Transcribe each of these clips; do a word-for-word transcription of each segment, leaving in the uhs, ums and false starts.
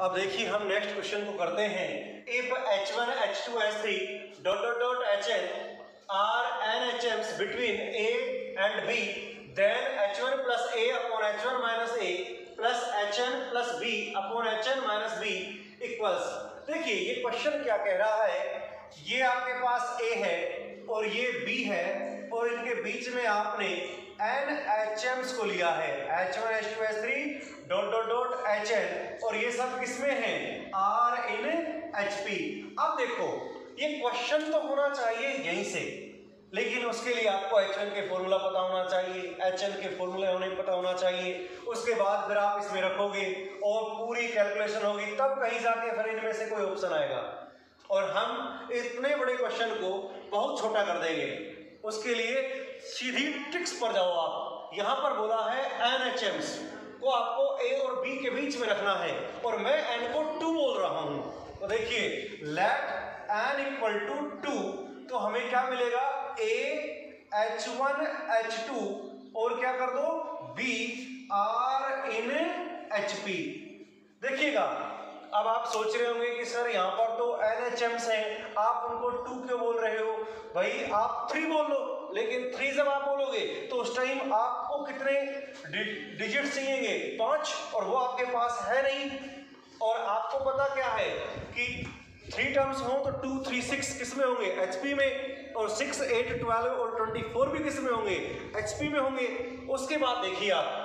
अब देखिए हम नेक्स्ट क्वेश्चन को करते हैं। If H one, H two, H three dot dot dot H N are N H Ms between A and B, then H one plus A upon H one minus A plus H N plus B upon H N minus B equals. देखिए ये question क्या कह रहा है, ये आपके पास ए है और ये बी है और इनके बीच में आपने एन एच एम्स को लिया है, H one, H two, H three dot dot dot H N, और ये सब किसमें है, आर इन एच पी। अब देखो ये क्वेश्चन तो होना चाहिए यहीं से, लेकिन उसके लिए आपको एच वन के फॉर्मूला पता होना चाहिए, एच एन के फॉर्मूले होने पता होना चाहिए। उसके बाद फिर आप इसमें रखोगे और पूरी कैलकुलेशन होगी, तब कहीं जाके फिर इनमें से कोई ऑप्शन आएगा और हम इतने बड़े क्वेश्चन को बहुत छोटा कर देंगे। उसके लिए सीधी ट्रिक्स पर जाओ आप। यहां पर बोला है एन एच एम्स को आपको ए और बी के बीच में रखना है और मैं एन को टू बोल रहा हूं, तो देखिए let N equal to two, तो हमें क्या मिलेगा, A H one H two और क्या कर दो B are in H P. देखिएगा अब आप सोच रहे होंगे कि सर यहाँ पर तो एन एच एम्स हैं, आप उनको टू क्यों बोल रहे हो, भाई आप थ्री बोल लो। लेकिन थ्री जब आप बोलोगे तो उस टाइम आपको कितने डि, डिजिट चाहिए, पांच, और वो आपके पास है नहीं। और आपको पता क्या है कि थ्री टर्म्स हो तो टू थ्री सिक्स किस में होंगे, एचपी में, और सिक्स एट ट्वेल्व और ट्वेंटी फोर भी किस में होंगे, एचपी में होंगे। उसके बाद देखिए आप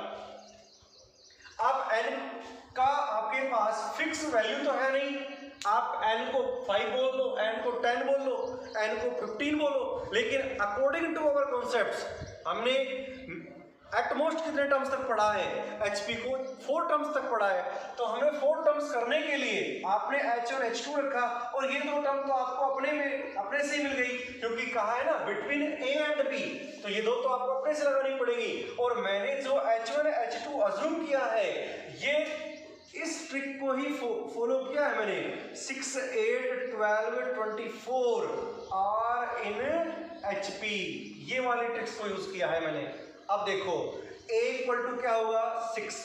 अब एन का आपके पास फिक्स वैल्यू तो है नहीं, आप n को फाइव बोल दो, n को टेन बोल दो, n को फिफ्टीन बोलो, लेकिन अकॉर्डिंग टू अवर कॉन्सेप्ट्स हमने एटमोस्ट कितने टर्म्स तक पढ़ा है, एचपी को फोर टर्म्स तक पढ़ा है। तो हमें फोर टर्म्स करने के लिए आपने एच वन एच टू रखा और ये दो टर्म तो आपको अपने में अपने से ही मिल गई, क्योंकि कहा है ना बिटवीन ए एंड बी, तो ये दो तो आपको अपने से लगानी पड़ेगी। और मैंने जो H one H two assume किया है, ये इस ट्रिक को ही फो, फॉलो किया है मैंने, six eight twelve twenty four are in H P, ये वाली ट्रिक्स को यूज किया है मैंने। अब देखो a इक्वल टू क्या होगा six,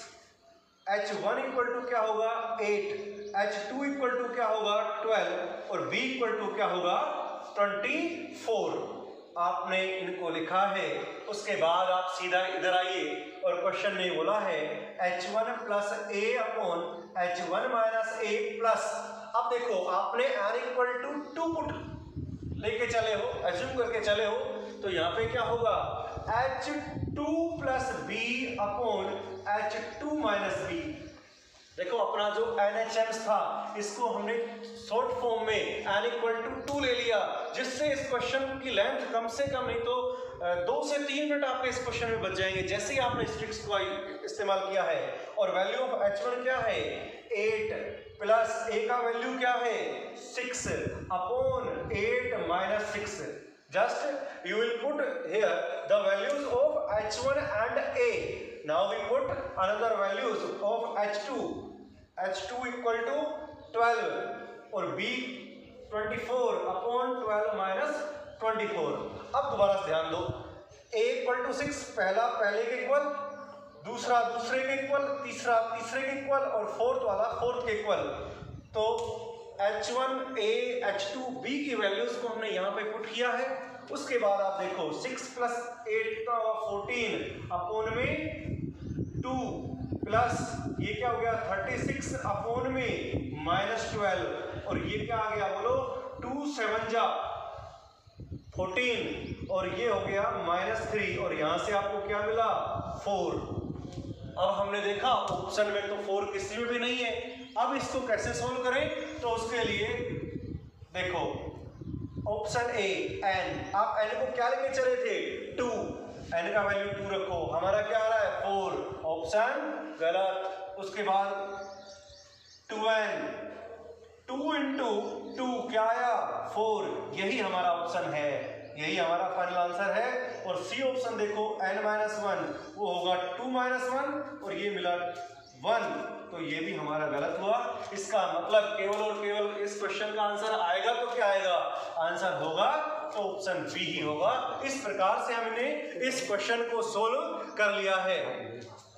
H one equal to क्या होगा eight, H two equal to क्या होगा ट्वेल्व और b इक्वल टू क्या होगा ट्वेंटी फोर। आपने इनको लिखा है। उसके बाद आप सीधा इधर आइए और क्वेश्चन में बोला है H one plus A upon H one minus A plus. अब देखो आपने n equal to two put लेके चले हो, एज्यूम करके चले हो, तो यहाँ पे क्या होगा H two plus B upon H two minus B. देखो अपना जो एन एच एम्स था इसको हमने शॉर्ट फॉर्म में n इक्वल टू टू ले लिया, जिससे इस क्वेश्चन की लेंथ कम से कम नहीं तो दो से तीन मिनट आपके इस क्वेश्चन में बच जाएंगे, जैसे ही आपने इस ट्रिक्स को इस्तेमाल किया है। और वैल्यू ऑफ एच वन क्या है एट प्लस ए का वैल्यू क्या है six upon eight minus six. Just you will put here the values of H one and A. Now we put another values of H two. H two equal to twelve और B twenty four upon twelve minus twenty four. अब दोबारा से ध्यान दो, A equal to six, पहला पहले के equal, दूसरा दूसरे के इक्वल, तीसरा तीसरे के इक्वल और फोर्थ वाला फोर्थ के इक्वल। तो H one A H two B की वैल्यूज को हमने यहाँ पे पुट किया है। उसके बाद आप देखो सिक्स प्लस एट का फोर्टीन अपोन में टू प्लस ये क्या हो गया थर्टी सिक्स अपोन में माइनस ट्वेल्व, और ये क्या आ गया बोलो टू सेवन जा फोर्टीन और ये हो गया माइनस थ्री, और यहां से आपको क्या मिला फोर। अब हमने देखा ऑप्शन में तो फोर किसी में भी नहीं है। अब इसको कैसे सोल्व करें, तो उसके लिए देखो ऑप्शन ए एन, आप एन को क्या लेके चले थे टू, एन का वैल्यू टू रखो, हमारा क्या आ रहा है फोर, ऑप्शन गलत। उसके बाद two N, two into two क्या आया फोर, यही हमारा ऑप्शन है, यही हमारा फाइनल आंसर है। और सी ऑप्शन देखो n माइनस वन, वो होगा टू माइनस वन और ये मिला वन, तो ये भी हमारा गलत हुआ। इसका मतलब केवल और केवल इस क्वेश्चन का आंसर आएगा तो क्या आएगा, आंसर होगा तो ऑप्शन बी ही होगा। इस प्रकार से हमने इस क्वेश्चन को सोल्व कर लिया है।